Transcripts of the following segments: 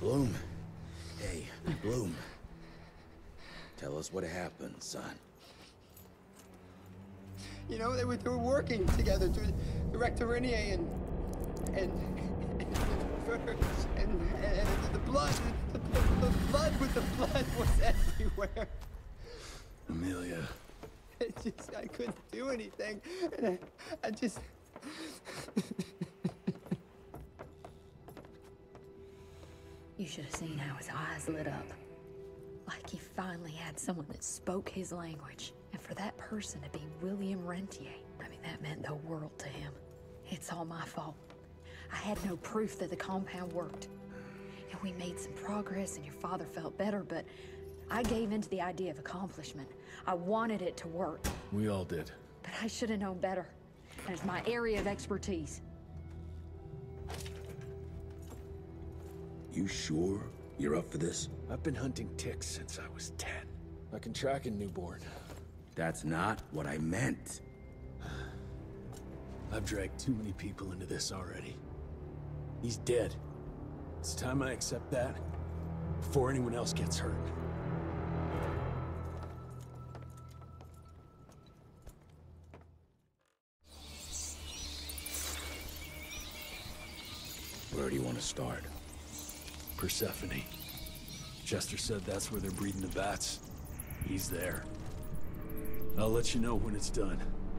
Bloom. Hey, Bloom. Tell us what happened, son. You know, they were working together to direct Irinier and the blood with the blood was everywhere. Amelia. I couldn't do anything. And I just... You should have seen how his eyes lit up. Like he finally had someone that spoke his language. And for that person to be William Rentier, I mean, that meant the world to him. It's all my fault. I had no proof that the compound worked. And we made some progress and your father felt better, but I gave in to the idea of accomplishment. I wanted it to work. We all did. But I should have known better. And it's my area of expertise. You sure you're up for this? I've been hunting ticks since I was 10. I can track a newborn. That's not what I meant. I've dragged too many people into this already. He's dead. It's time I accept that before anyone else gets hurt. Where do you want to start? Persephone. Chester said that's where they're breeding the bats. He's there. I'll let you know when it's done.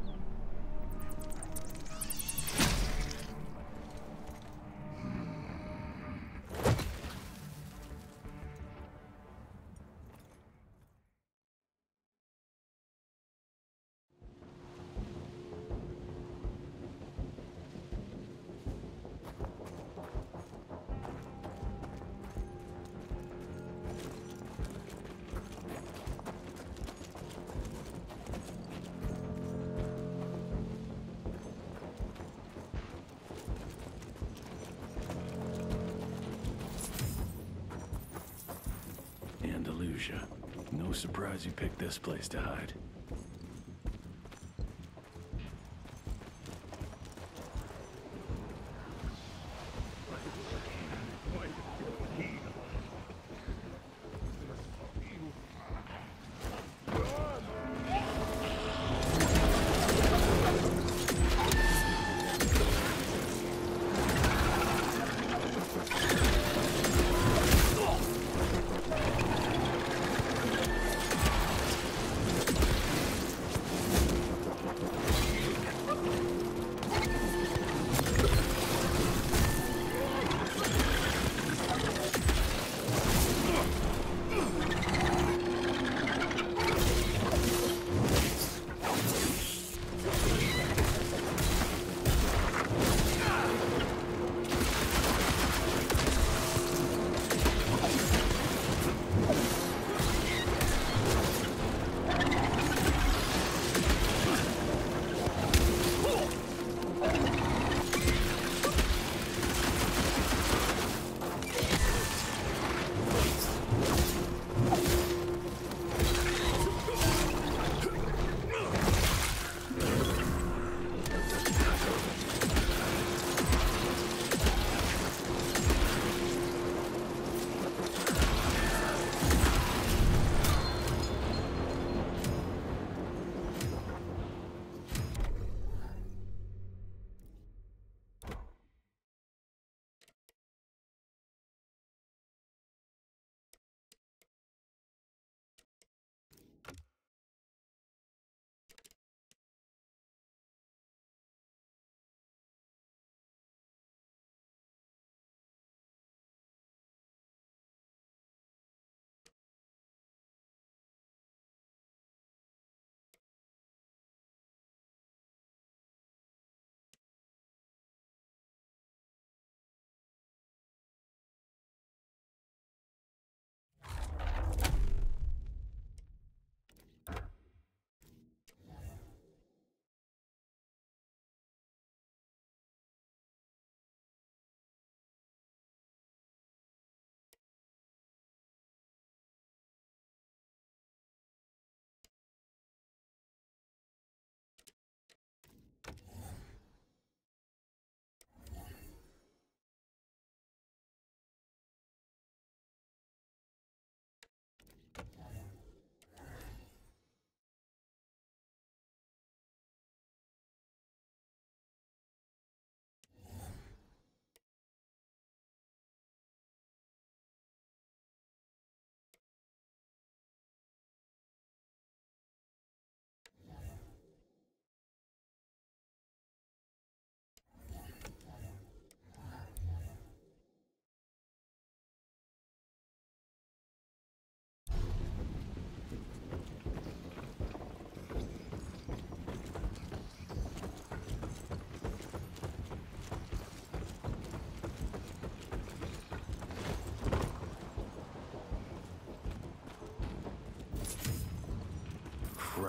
Andalusia. No surprise you picked this place to hide.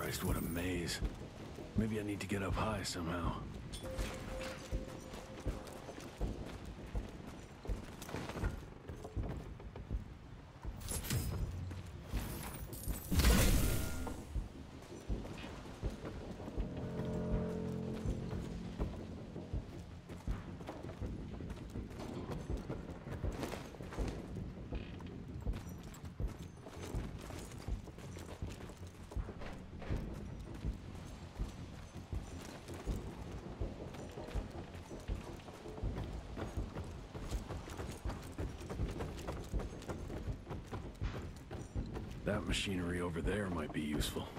Christ, what a maze. Maybe I need to get up high somehow. That machinery over there might be useful.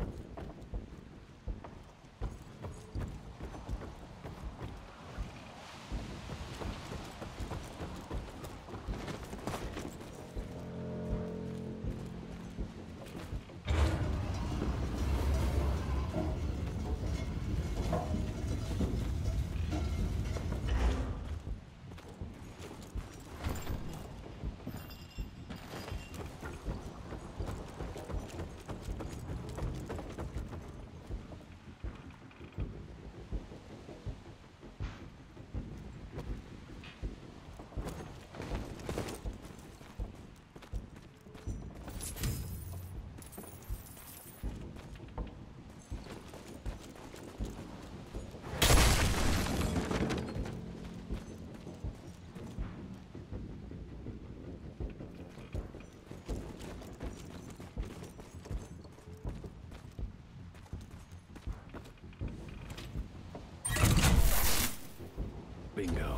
Bingo.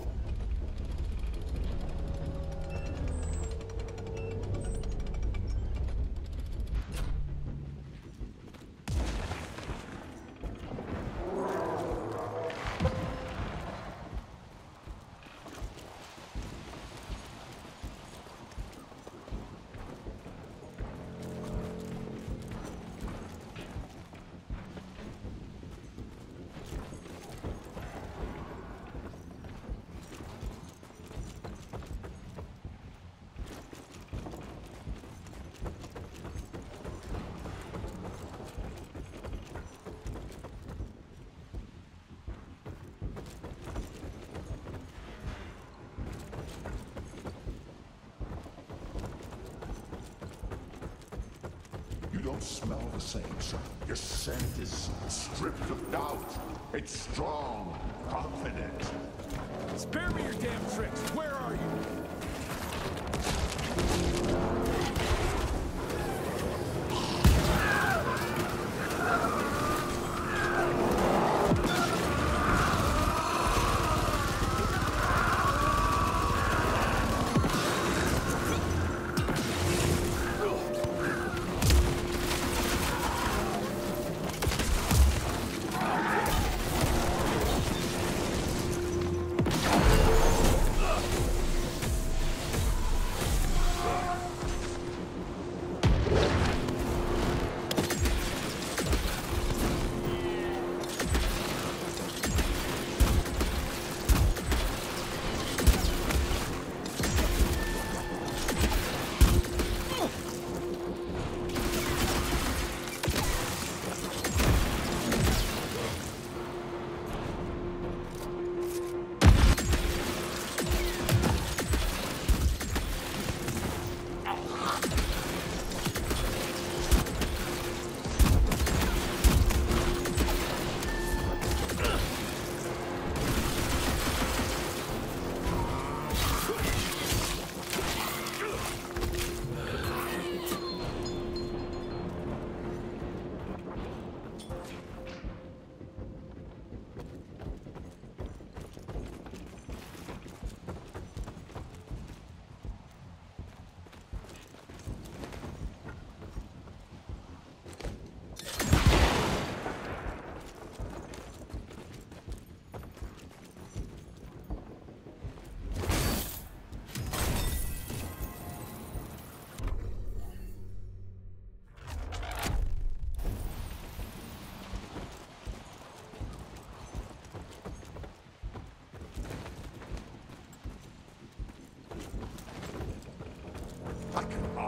You don't smell the same, sir. Your scent is stripped of doubt. It's strong, confident. Spare me your damn tricks. Where are you?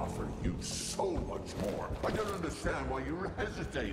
offer you so much more. I don't understand why you're hesitating.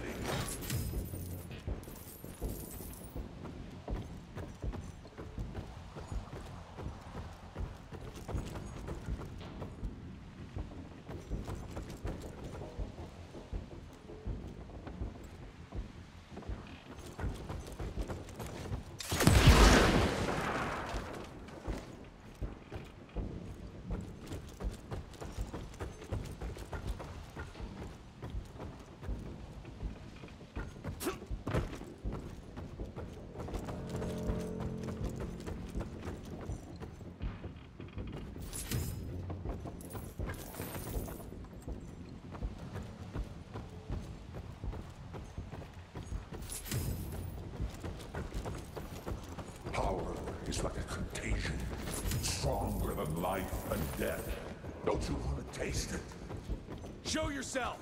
Power is like a contagion, stronger than life and death. Don't you want to taste it? Show yourself!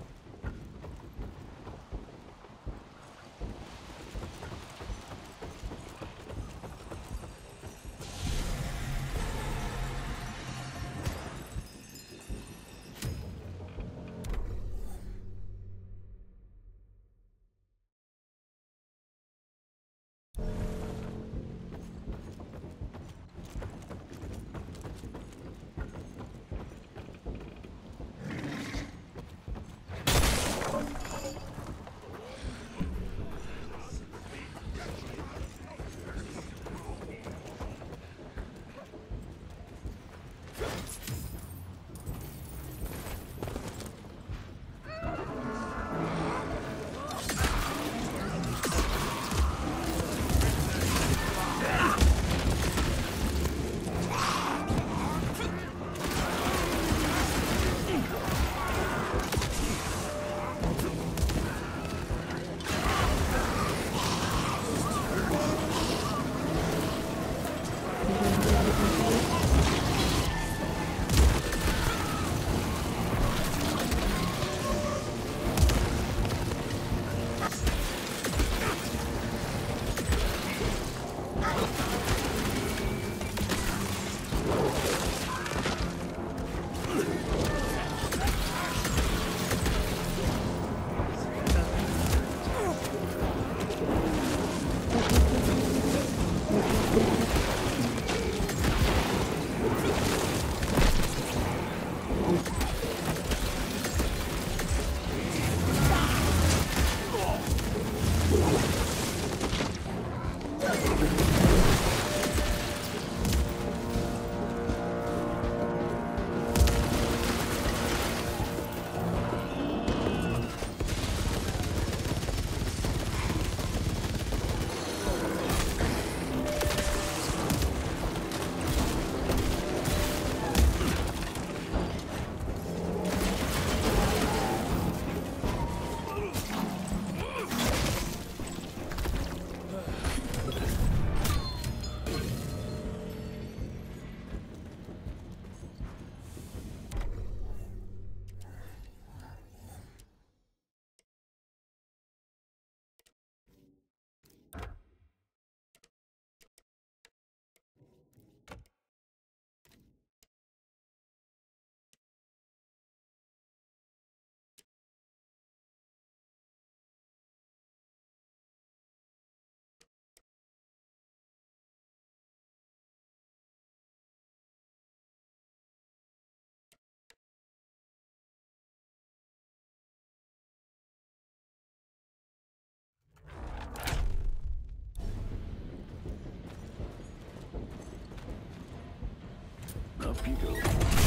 Up you go.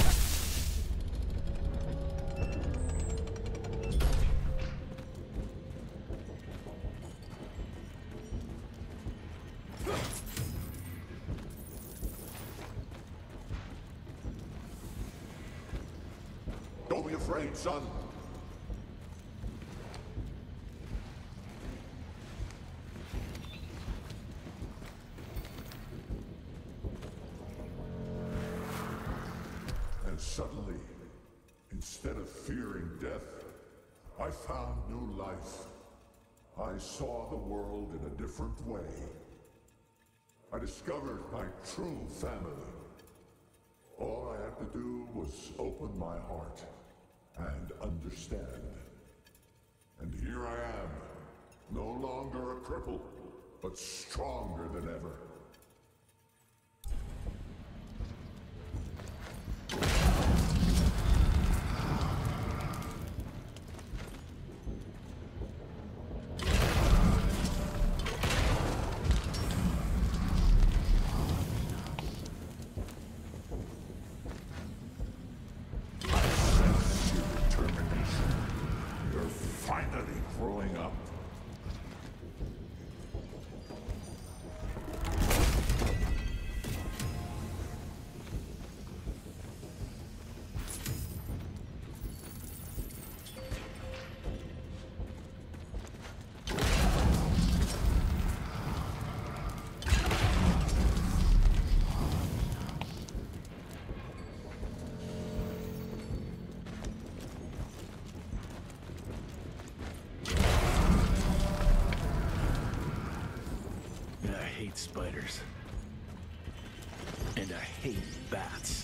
Don't be afraid, son. And suddenly, instead of fearing death, I found new life. I saw the world in a different way. I discovered my true family. All I had to do was open my heart and understand. And here I am, no longer a cripple, but stronger than ever. Finally growing up. I hate spiders. And I hate bats.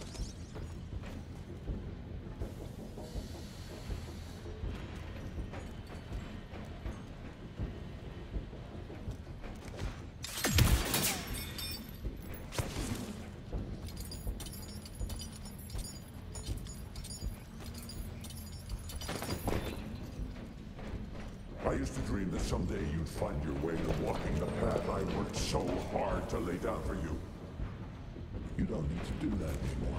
I used to dream that someday you'd find your way to walking the path I worked so hard to lay down for you. You don't need to do that anymore.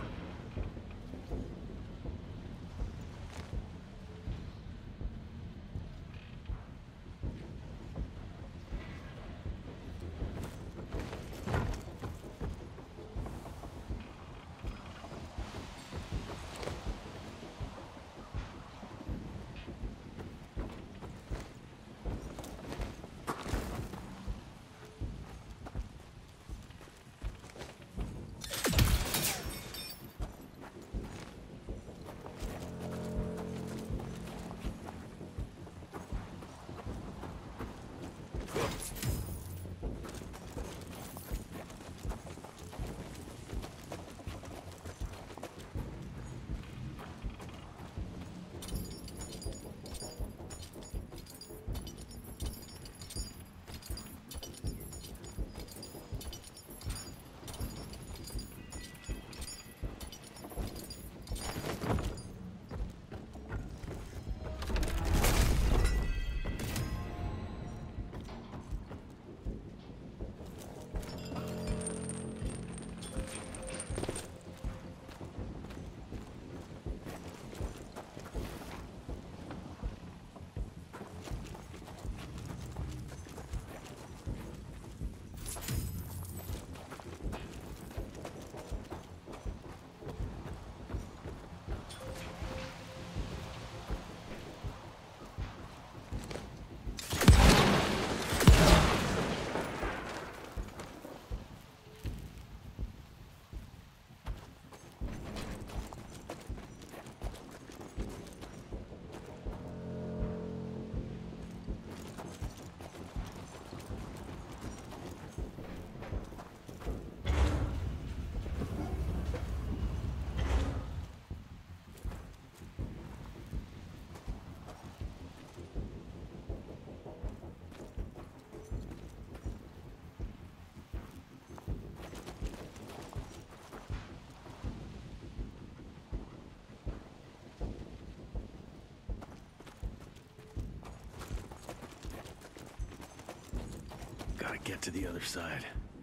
Gotta get to the other side.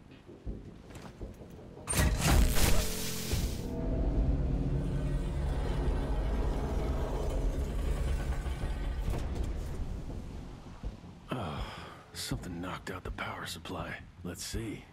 Oh, something knocked out the power supply. Let's see.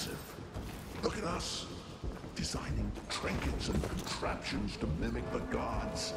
impressive. Look at us, designing trinkets and contraptions to mimic the gods.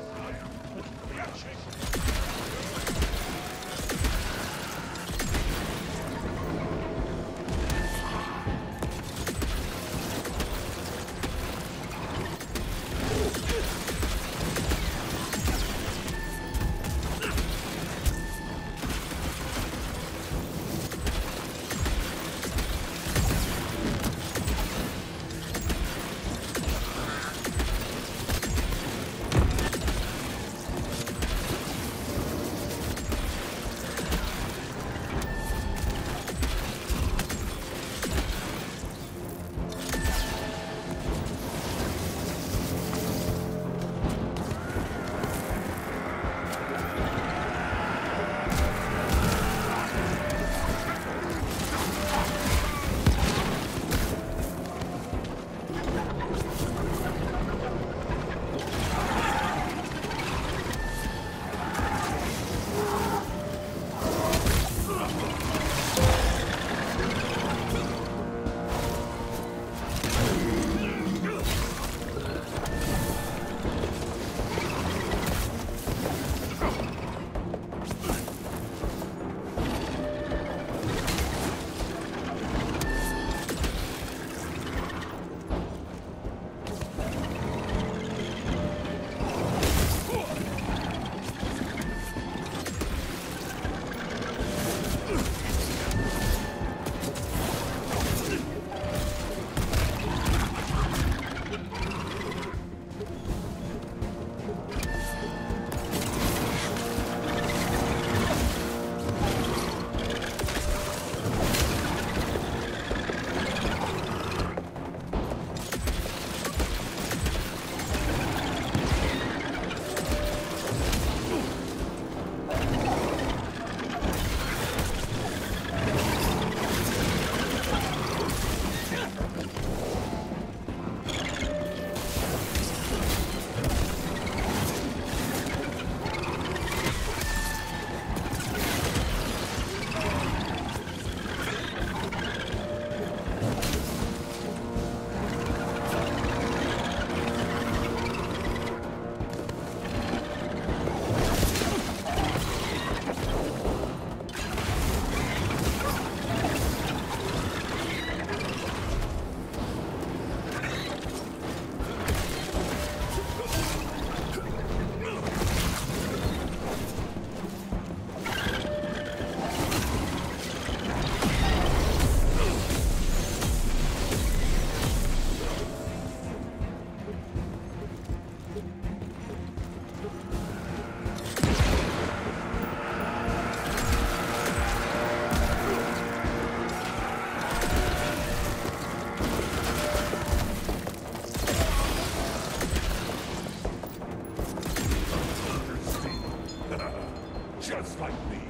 Just like me.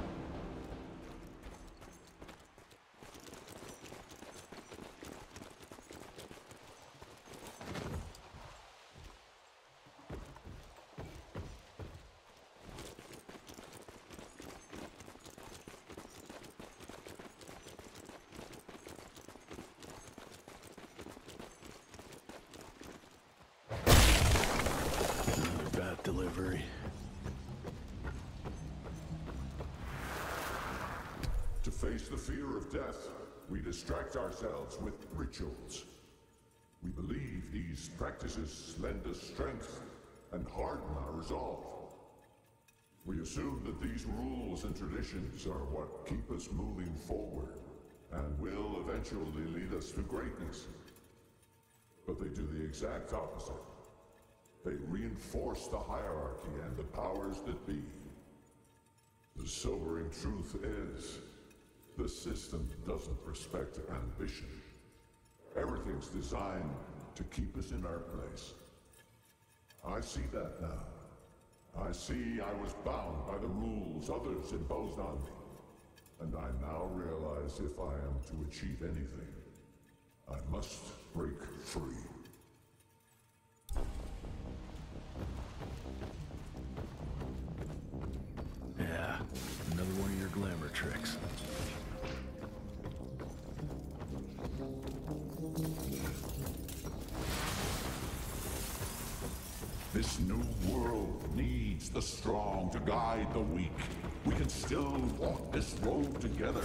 Another bat delivery. To face the fear of death, we distract ourselves with rituals. We believe these practices lend us strength and harden our resolve. We assume that these rules and traditions are what keep us moving forward and will eventually lead us to greatness. But they do the exact opposite. They reinforce the hierarchy and the powers that be. The sobering truth is, the system doesn't respect ambition. Everything's designed to keep us in our place. I see that now. I see I was bound by the rules others imposed on me. And I now realize if I am to achieve anything, I must break free. Yeah, another one of your glamour tricks. guide the weak. We can still walk this road together.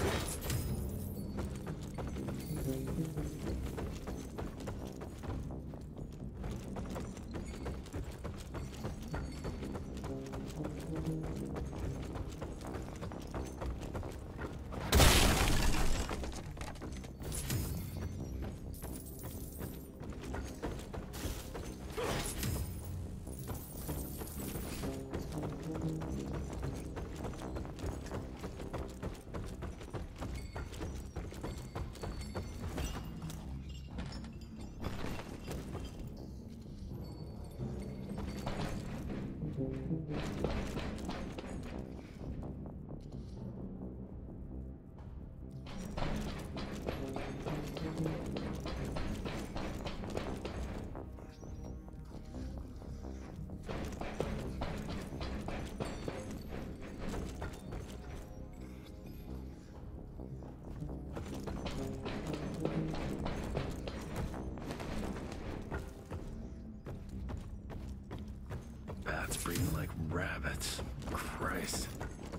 Bats breeding like rabbits. Christ.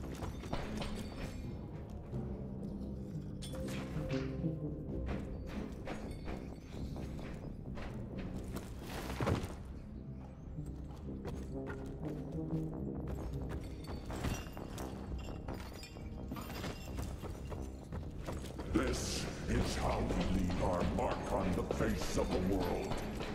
This is how we leave our mark on the face of the world.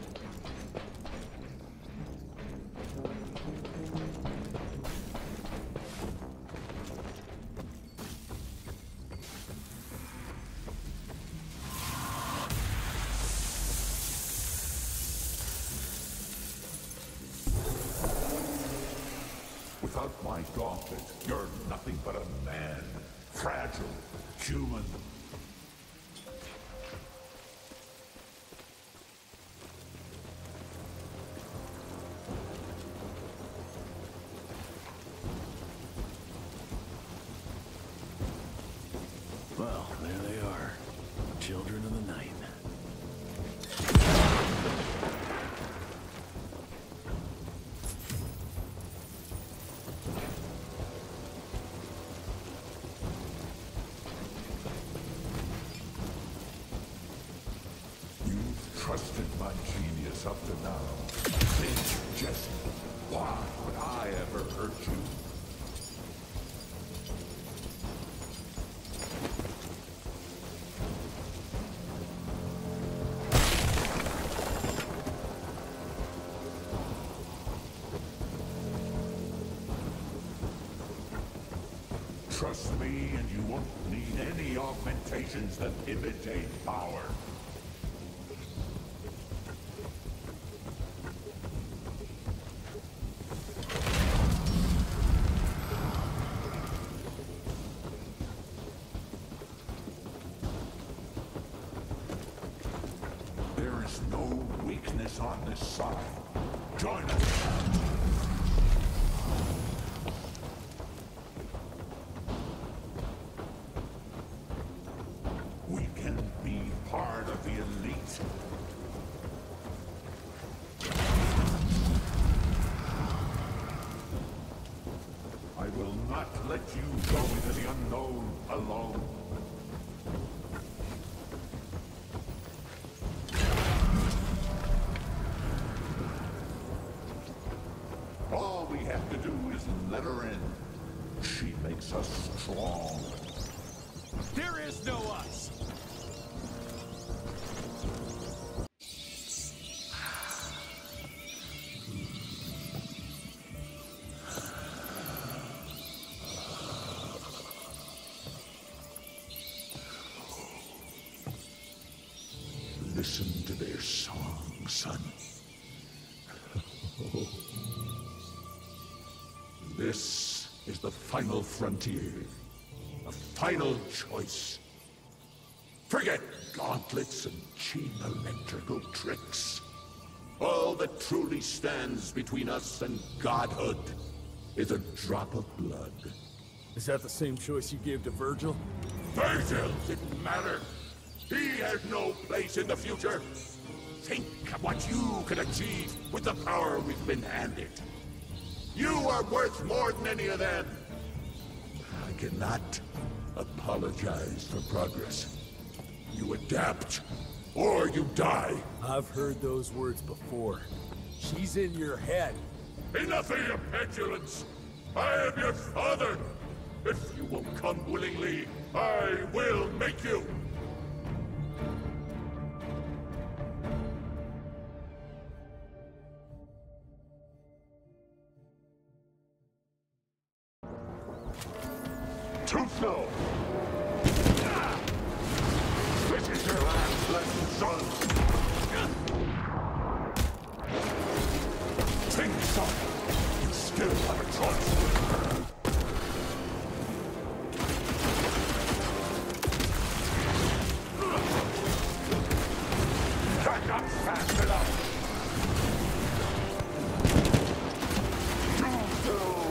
Without my gauntlet, you're nothing but a man. Fragile, human. Well, there they are. Children of the night. Trusted my genius up to now. Think, Jesse, why would I ever hurt you? Trust me and you won't need any augmentations that imitate power. There is no weakness on this side. Join us. We can be part of the elite. I will not let you go into the unknown alone. All we have to do is let her in. She makes us strong. There is no us! Listen to their song, son. This is the final frontier. A final choice. Forget gauntlets and cheap electrical tricks. All that truly stands between us and godhood is a drop of blood. Is that the same choice you gave to Virgil? Virgil didn't matter. He had no place in the future. Think of what you can achieve with the power we've been handed. You are worth more than any of them! I cannot apologize for progress. You adapt, or you die. I've heard those words before. She's in your head. Enough of your petulance! I am your father! If you will come willingly, I will make you! Too slow! This is your last lesson, son! Think, son! You still have a choice! You're not fast enough! Too slow!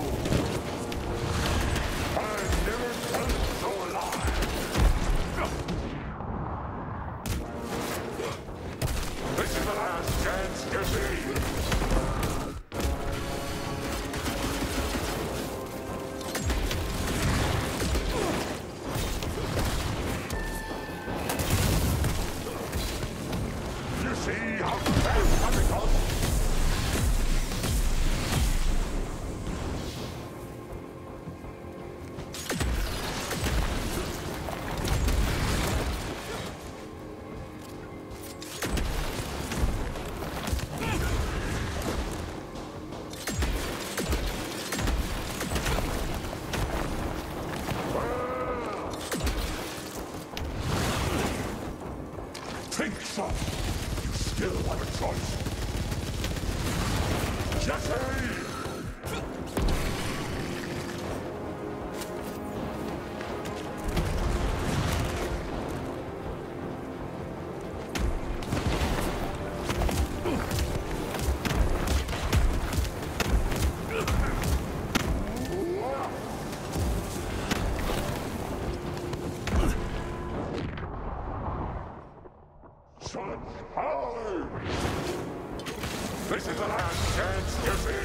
I've never felt so alive! This is the last chance, Jesse! You see how fast I become? Think, son! You still have a choice! Jesse! Son, hard! This is the last chance, Jesse!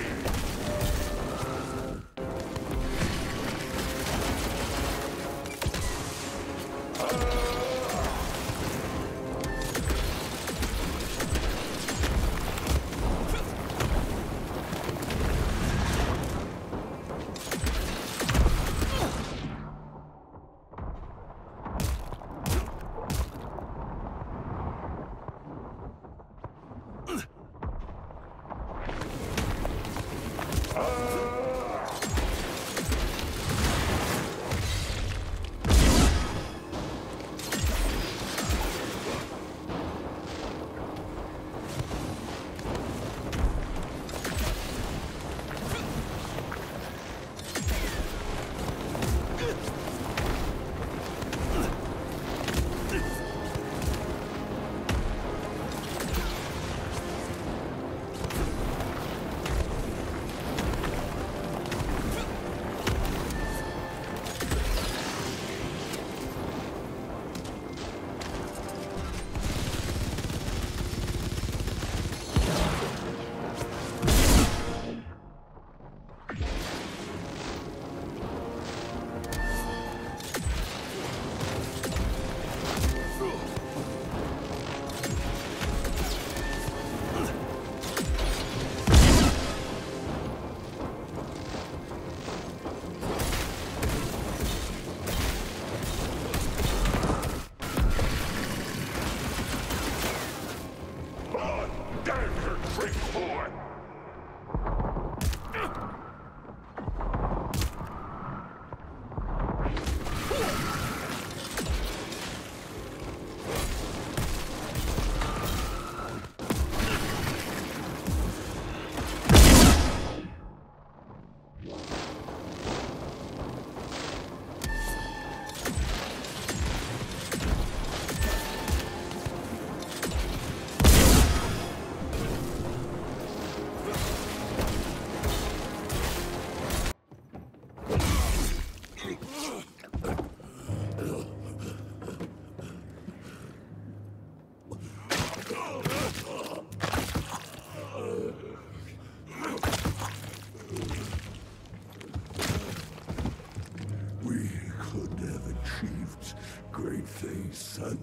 achieved great things, son.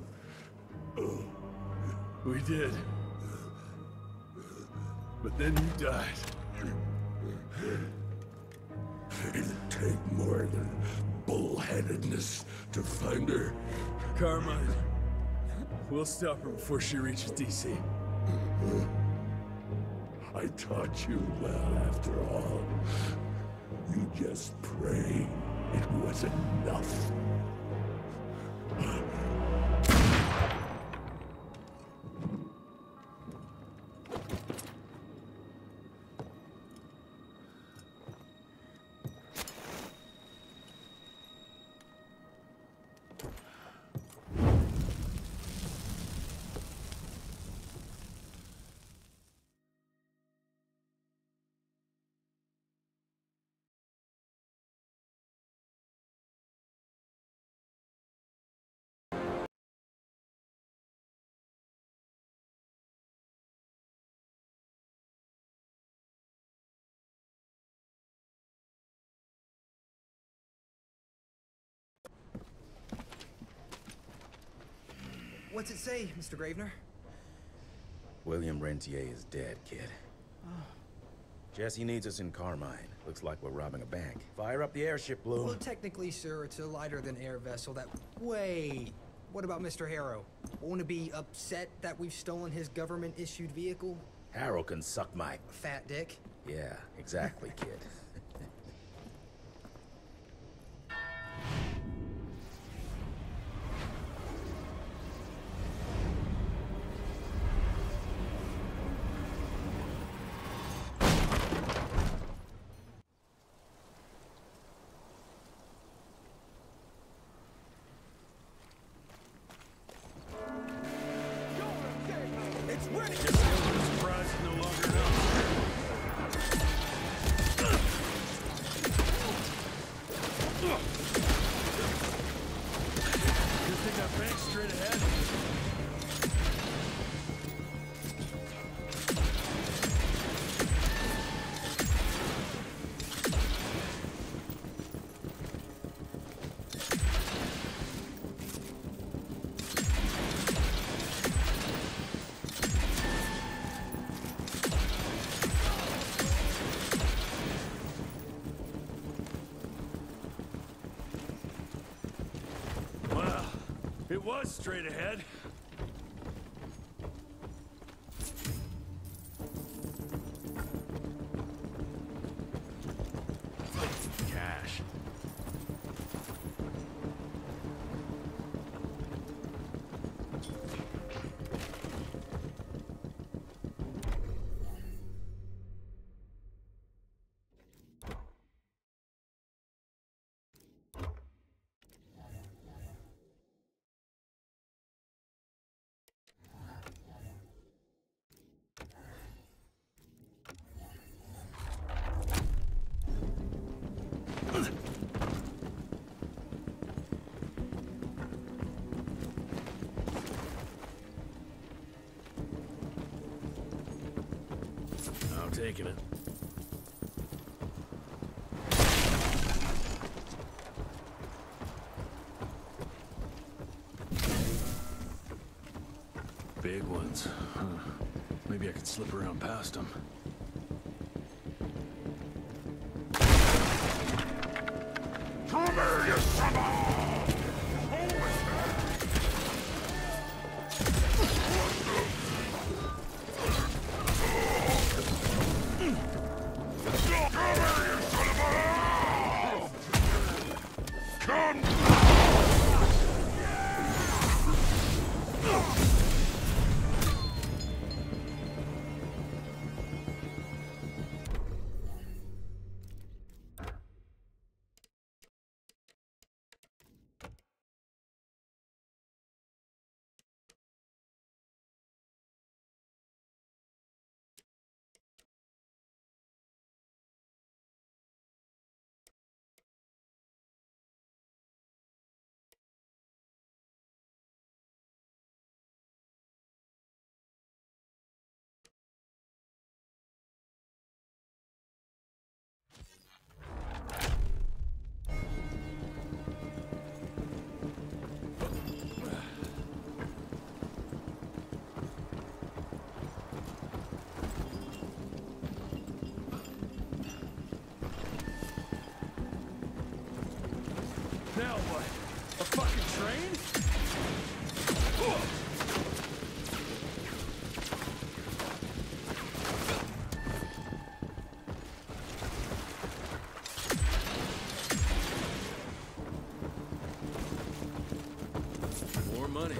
We did. But then you died. It didn't take more than bullheadedness to find her. Carmine. We'll stop her before she reaches DC. I taught you well after all. You just pray it was enough. What's it say, Mr. Gravener? William Rentier is dead, kid. Jesse needs us in Carmine. Looks like we're robbing a bank. Fire up the airship, Bloom. Well, technically, sir, it's a lighter-than-air vessel that... Wait, what about Mr. Harrow? Won't he be upset that we've stolen his government-issued vehicle? Harrow can suck my... Fat dick? Yeah, exactly, kid. It's ready! Guess the element of surprise is no longer enough. Good thing got bank straight ahead. Well, it was straight ahead. Cash. I'm taking it. Big ones. Huh. Maybe I could slip around past them. Come here, you son of a... Now what? A fucking train? More money.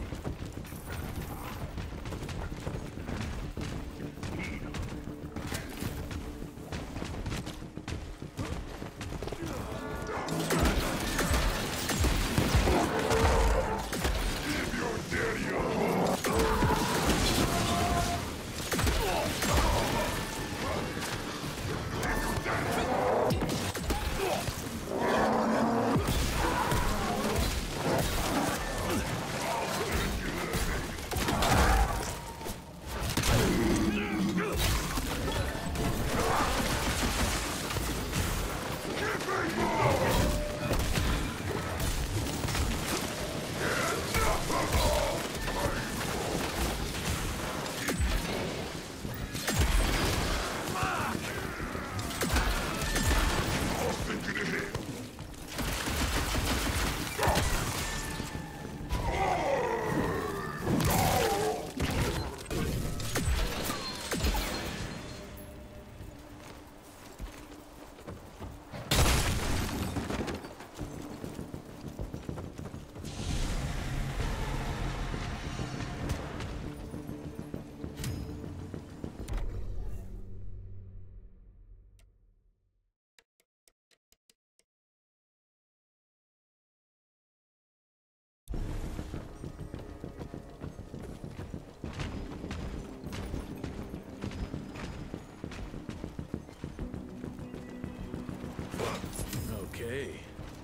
Okay.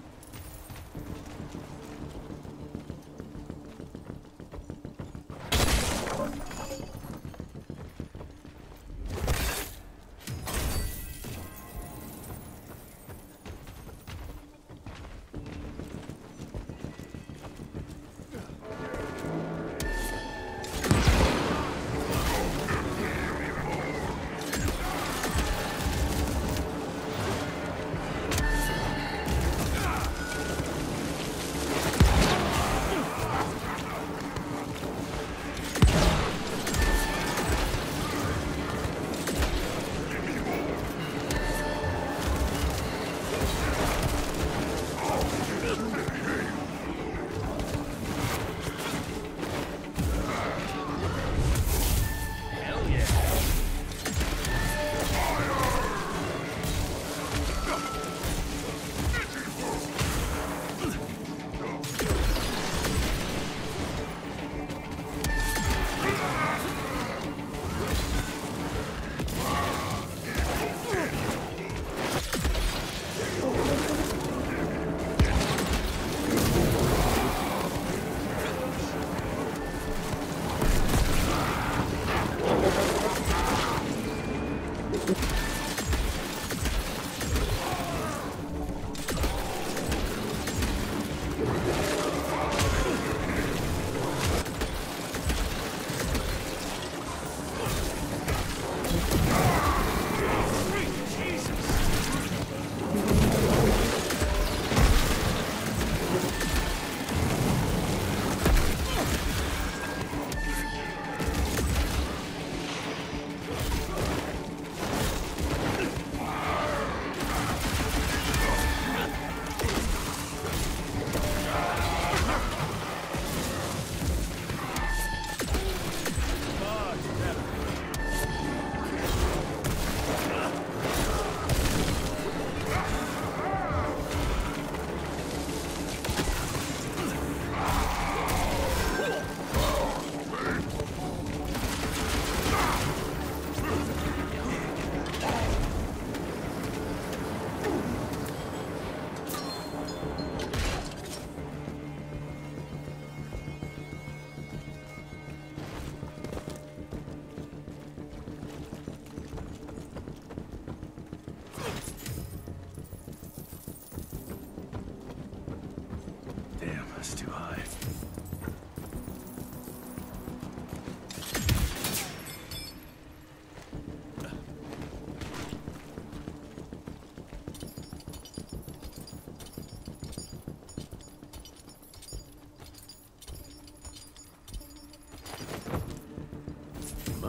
That's too high.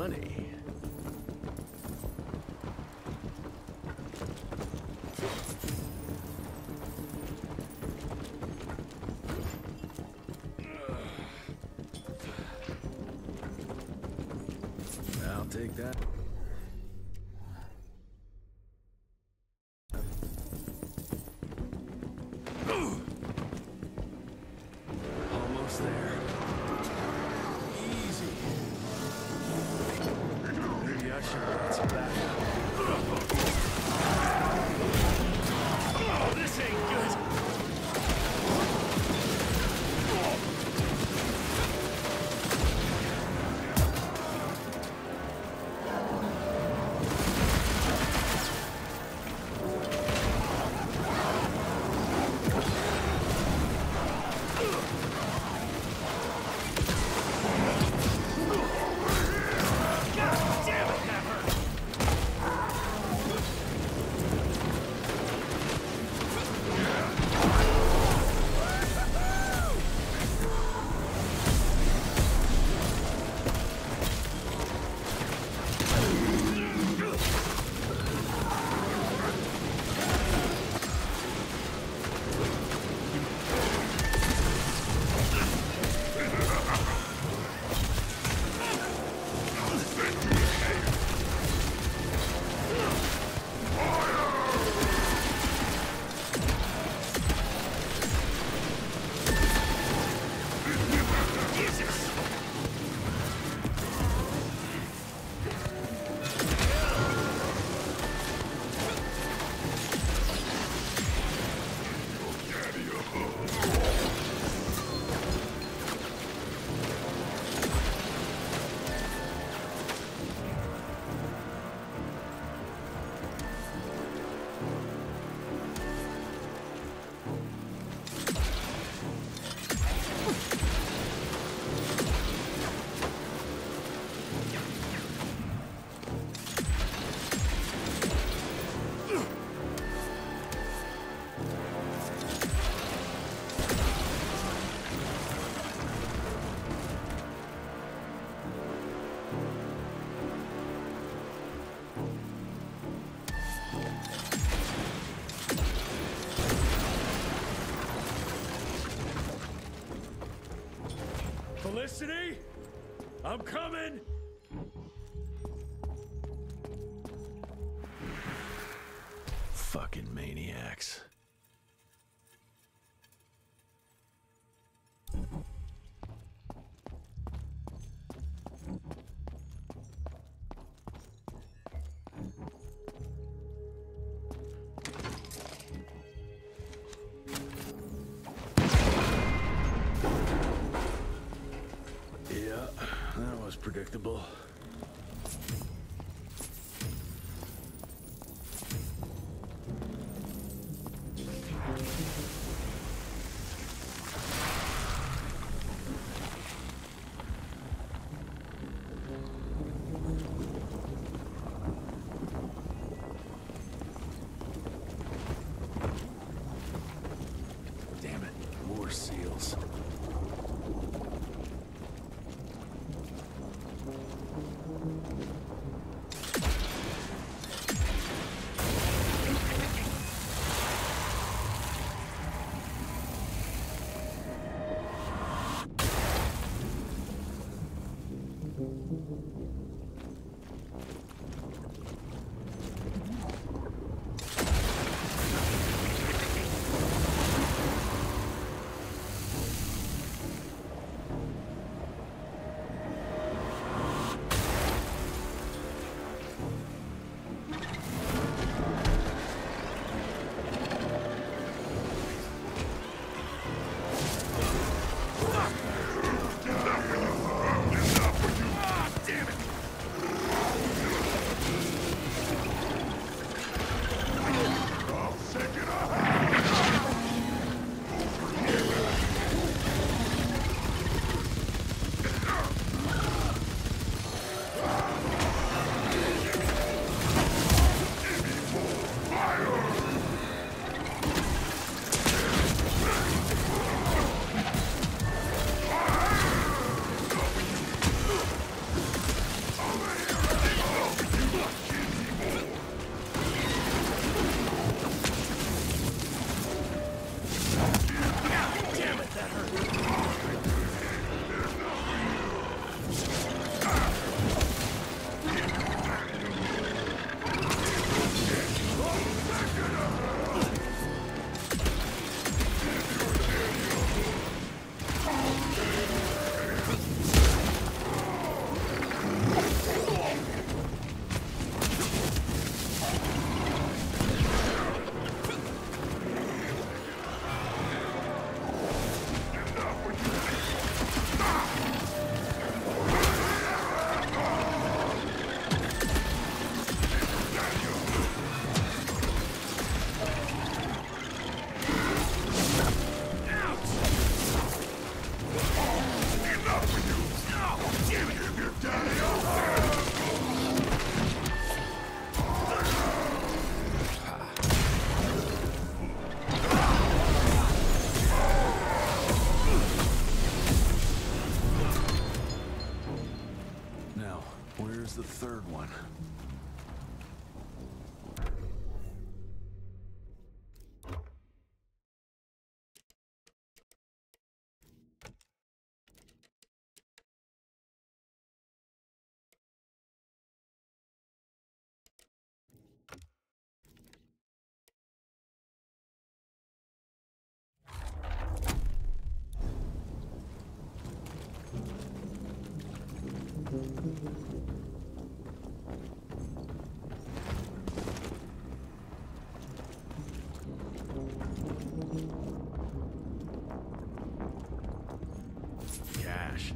money. I'll take that. Almost there. Easy. Maybe I should get some backup. Oh, this ain't good. Felicity? I'm coming! Fucking maniacs. Yeah, that was predictable. Damn it, more seals. heard one. Cash.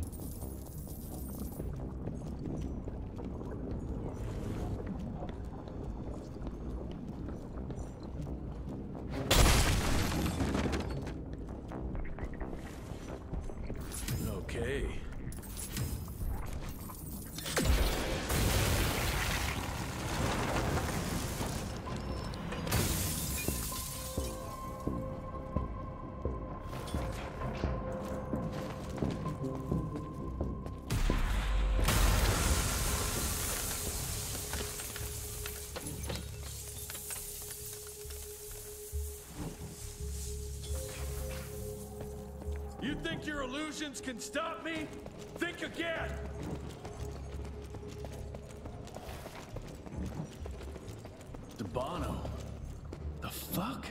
Okay. You think your illusions can stop me? Think again! Debano. The fuck?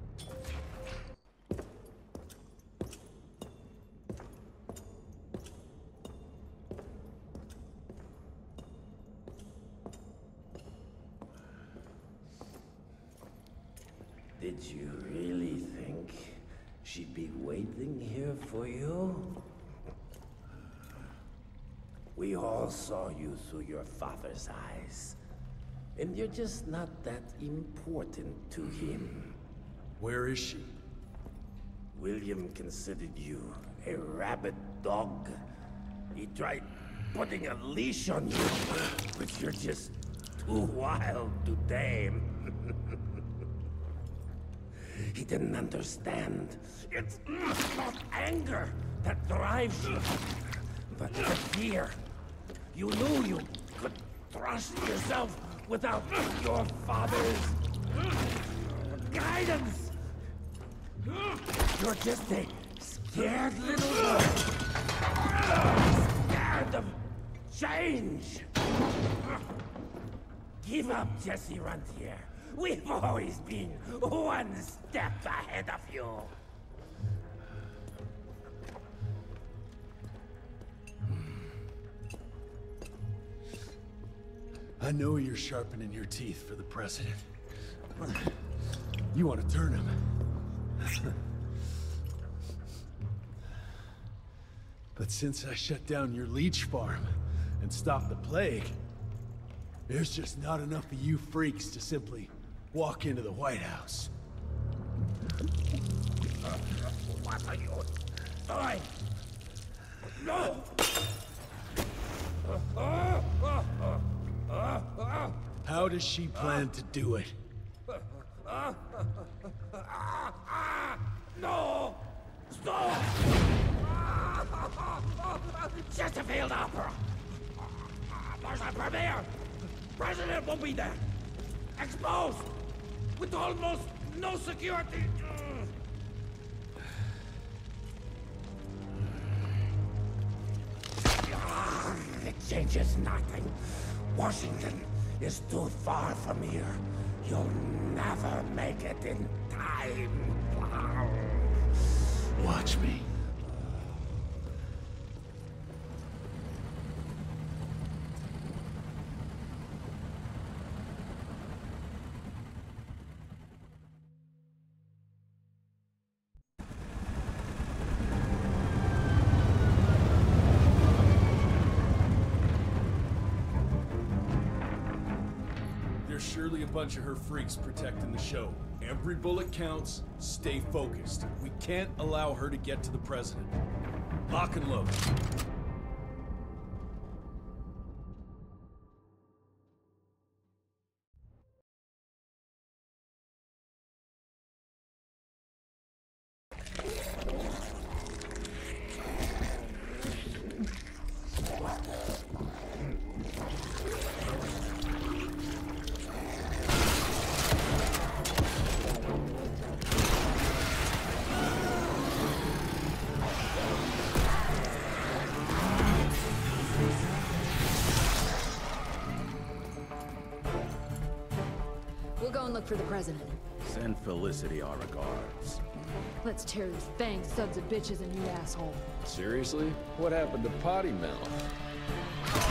Did you really think she'd be waiting here for you? We all saw you through your father's eyes. And you're just not that important to him. Where is she? William considered you a rabid dog. He tried putting a leash on you, but you're just too wild to tame. He didn't understand. It's not anger that drives you, but the fear. You knew you could trust yourself without your father's guidance. You're just a scared little boy. Scared of change. Give up, Jesse Rentier. We've always been one step ahead of you. I know you're sharpening your teeth for the president. You want to turn him. But since I shut down your leech farm and stopped the plague, there's just not enough of you freaks to simply walk into the White House. What are you doing? No! How does she plan to do it? No! Stop! Chesterfield Opera! There's a premiere! President won't be there! Exposed! With almost no security! It changes nothing. Washington is too far from here. You'll never make it in time. Watch me. Surely a bunch of her freaks protecting the show. Every bullet counts. Stay focused. We can't allow her to get to the president. Lock and load. for the president. Send Felicity our regards. Let's tear these fang sons of bitches a new asshole. Seriously? What happened to Potty Mouth?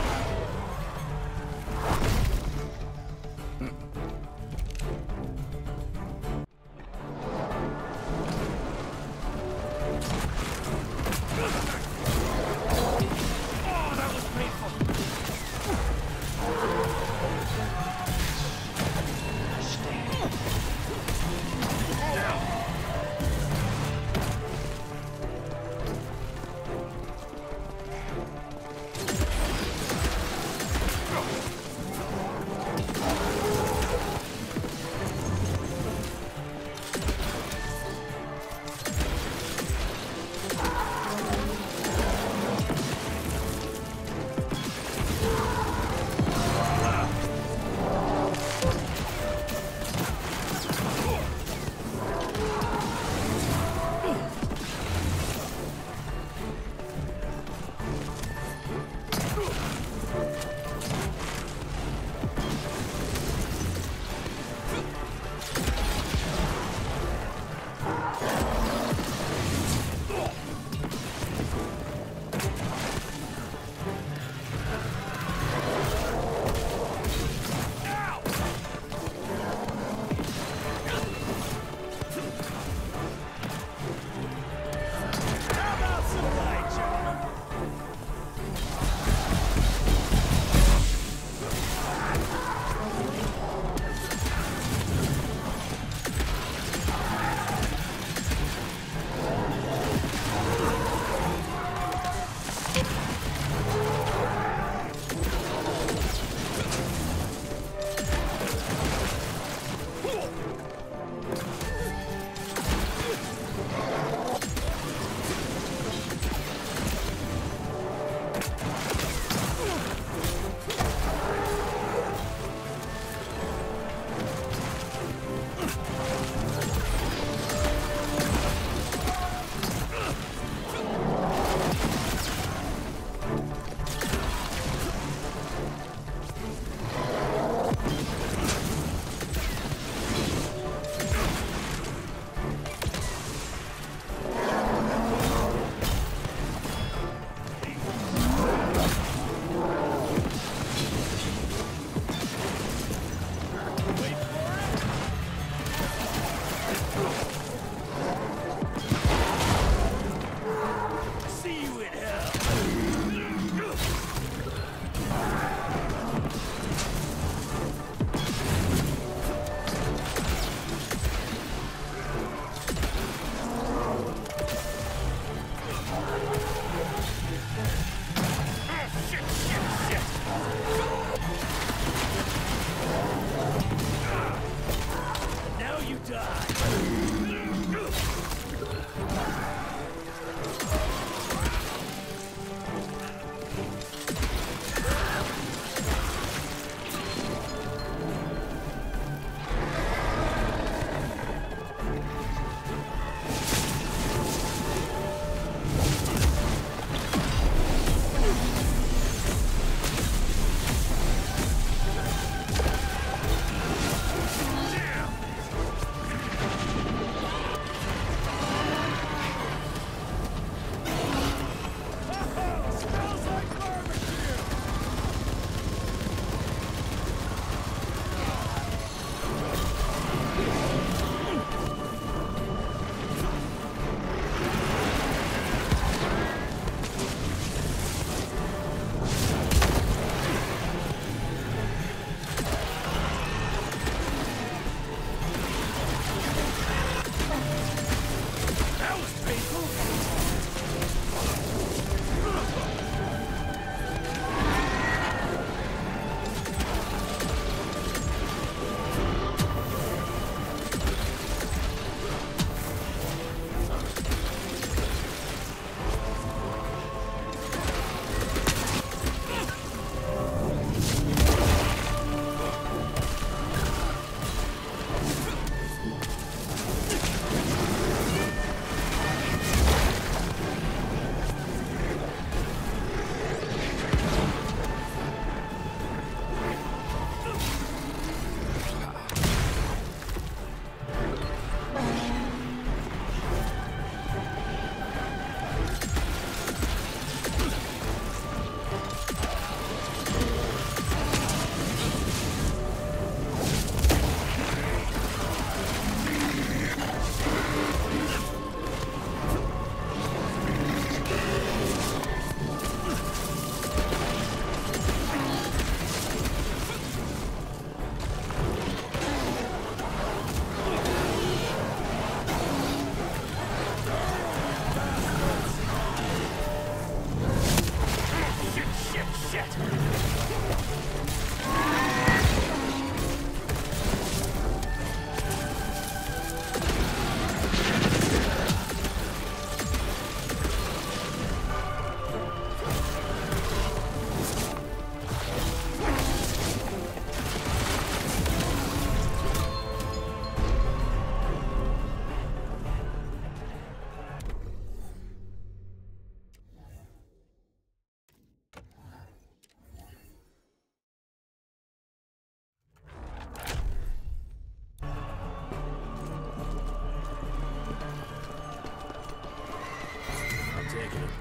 taking him.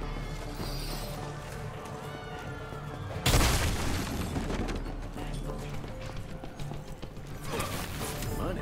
Money.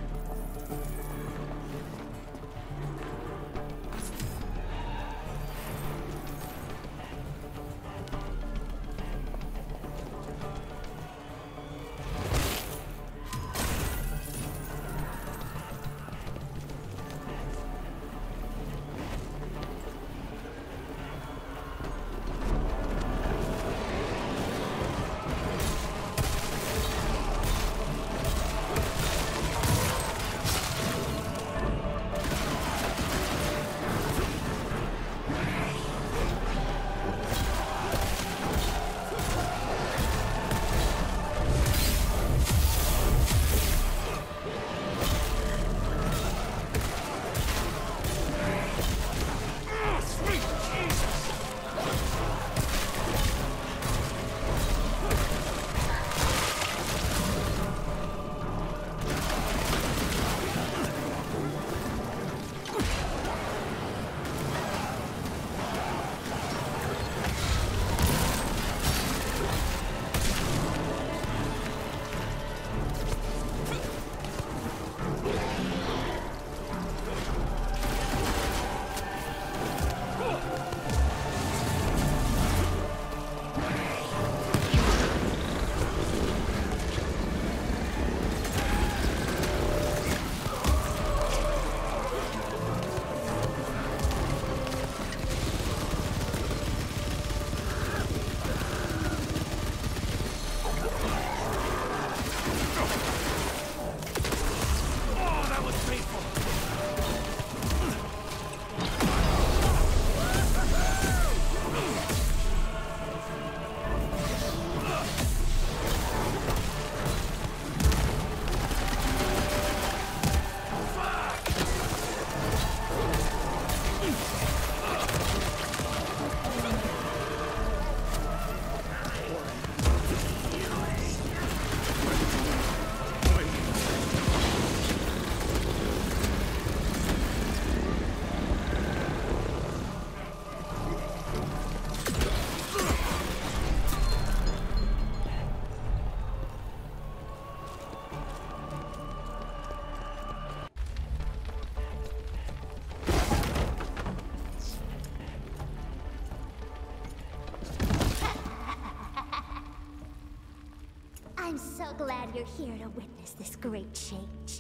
I'm so glad you're here to witness this great change.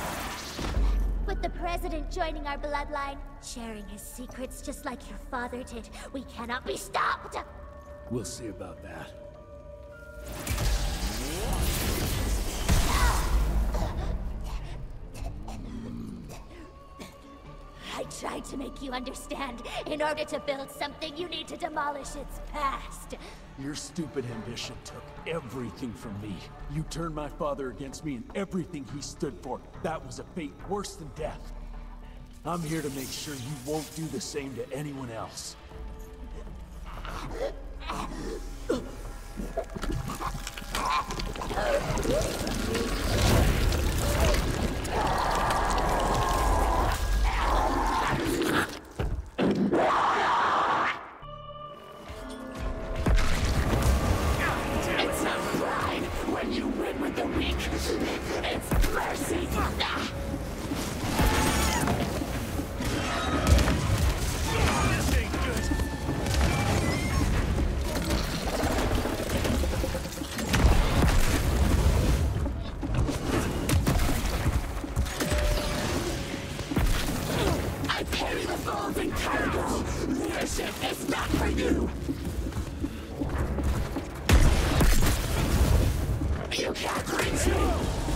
With the President joining our bloodline, sharing his secrets just like your father did, we cannot be stopped! We'll see about that. I tried to make you understand. In order to build something, you need to demolish its past. Your stupid ambition took everything from me. You turned my father against me and everything he stood for. That was a fate worse than death. I'm here to make sure you won't do the same to anyone else. It's not pride when you win with the weak. It's mercy. This ain't good. I carry the balls in cargo. Leadership is not for you. You can't reach me!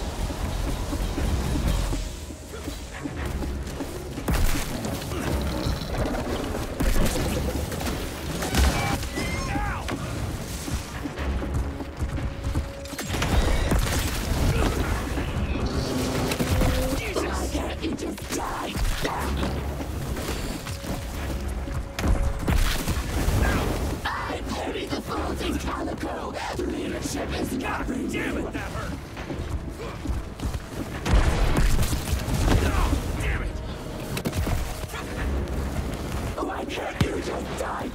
Why can't you just die? I pity the fools in Calico. Leadership is not for you. Damn it, that hurt. Damn it. Why can't you just died.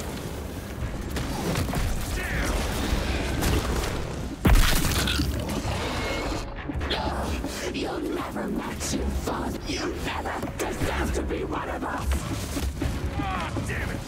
You'll never match your father. You never deserve to be one of us. Ah, damn it!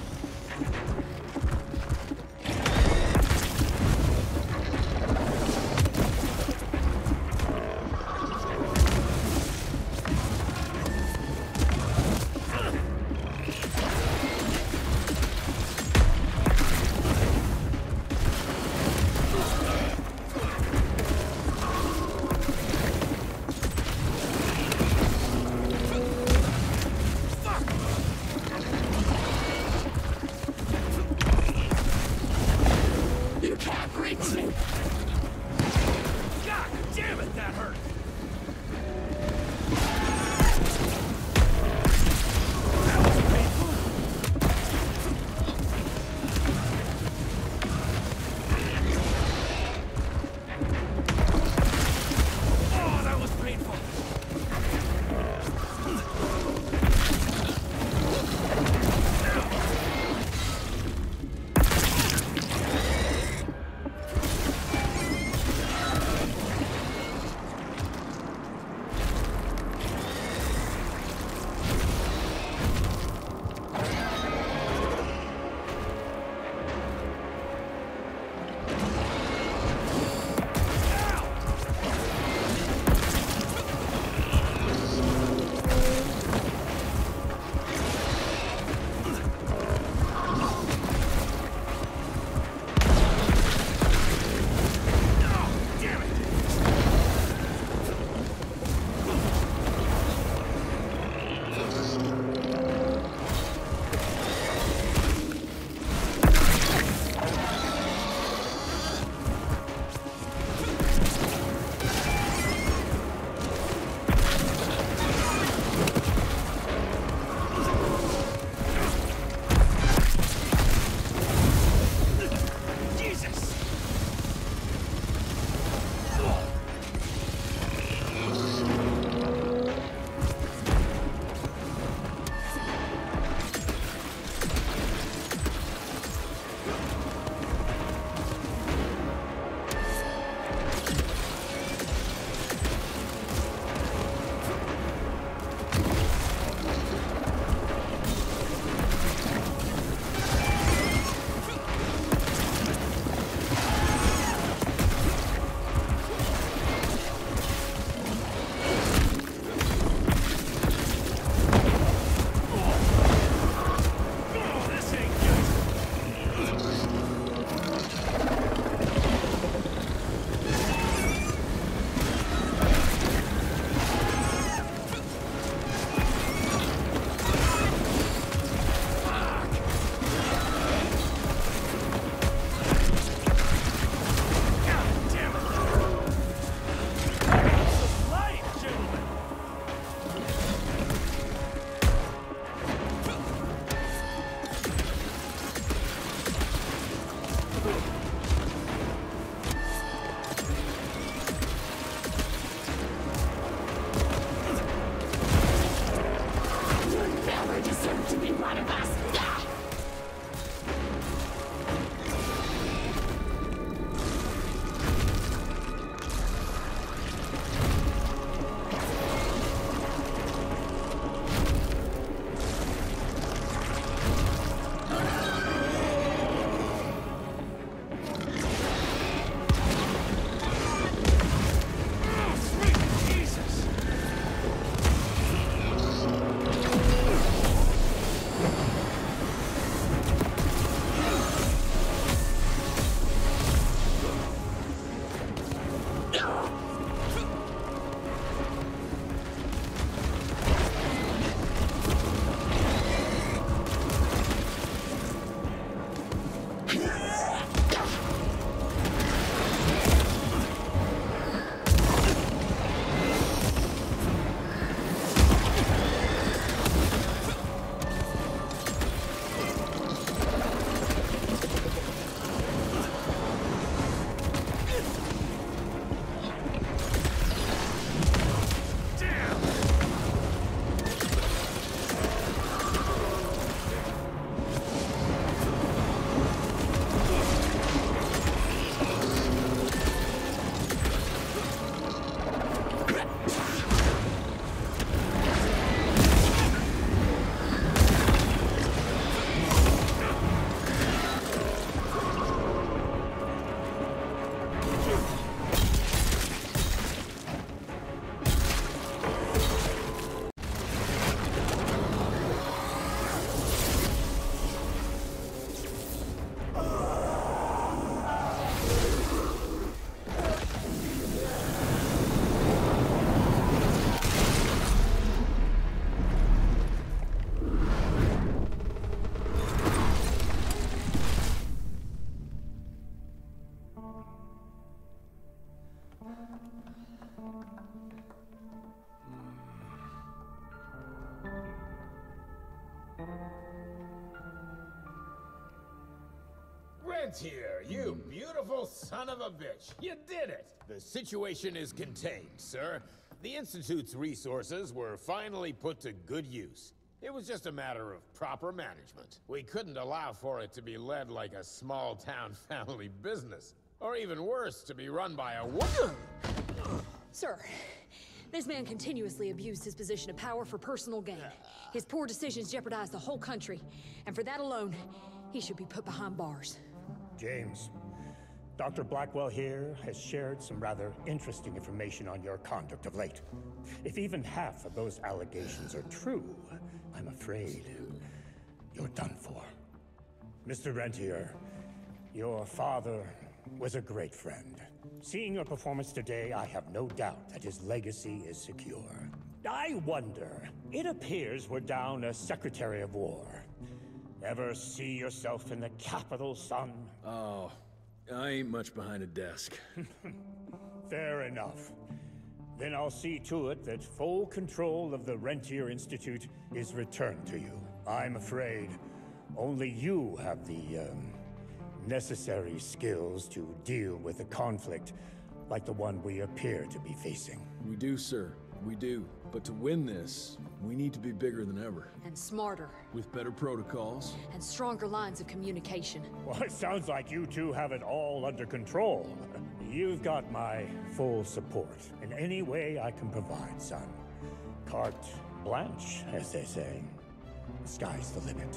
Rentier, you beautiful son of a bitch. You did it! The situation is contained, sir. The Institute's resources were finally put to good use. It was just a matter of proper management. We couldn't allow for it to be led like a small-town family business. Or even worse, to be run by a woman. Sir, this man continuously abused his position of power for personal gain. His poor decisions jeopardized the whole country. And for that alone, he should be put behind bars. James, Dr. Blackwell here has shared some rather interesting information on your conduct of late. If even half of those allegations are true, I'm afraid you're done for. Mr. Rentier, your father was a great friend. Seeing your performance today, I have no doubt that his legacy is secure. I wonder, it appears we're down a Secretary of War. Ever see yourself in the Capitol, son? Oh, I ain't much behind a desk. Fair enough. Then I'll see to it that full control of the Rentier Institute is returned to you. I'm afraid only you have the, necessary skills to deal with a conflict like the one we appear to be facing. We do, sir. We do. But to win this, we need to be bigger than ever. And smarter. With better protocols. And stronger lines of communication. Well, it sounds like you two have it all under control. You've got my full support in any way I can provide, son. Carte blanche, as they say. The sky's the limit.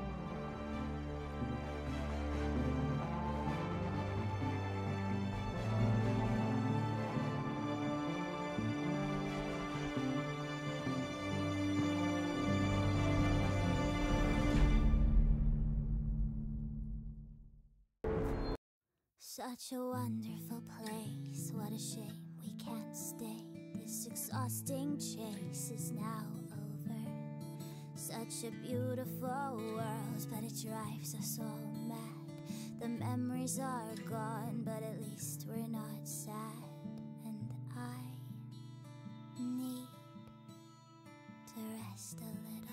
Such a wonderful place, what a shame we can't stay. This exhausting chase is now over. Such a beautiful world, but it drives us all mad. The memories are gone, but at least we're not sad. And I need to rest a little.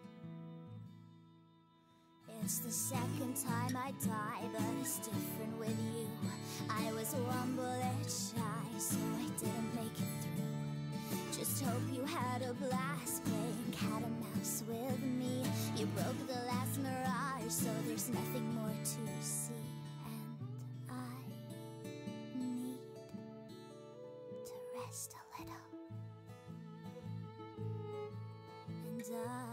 It's the second time I die, but it's different with you. I was one bullet shy, so I didn't make it through. Just hope you had a blast playing cat and mouse with me. You broke the last mirage, so there's nothing more to see. And I need to rest a little. And